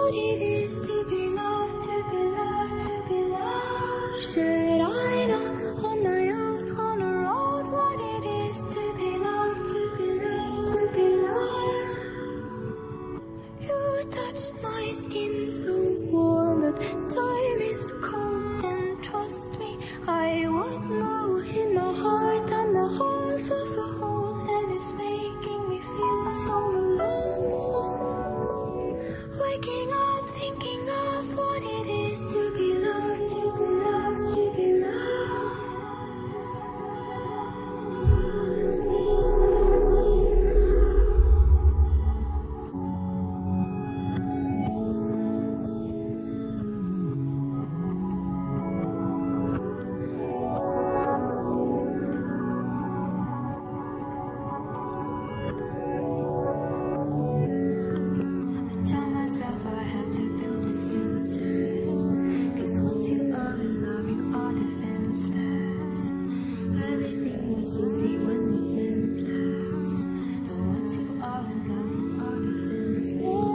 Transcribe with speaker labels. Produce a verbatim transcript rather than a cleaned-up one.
Speaker 1: what it is to be loved, to be loved, to be loved. Should I know on my own, on a road, what it is to be loved, to be loved, to be loved? You touched my skin so warm that time is cold, and trust me, I would know in my heart I'm the half of a whole, and it's making me feel so alone. Waking up thinking of what it is to be loved, to be loved, to be loved. Once you are in love, you are defenseless. Everything was easy when it endless. But once you are in love, you are defenseless.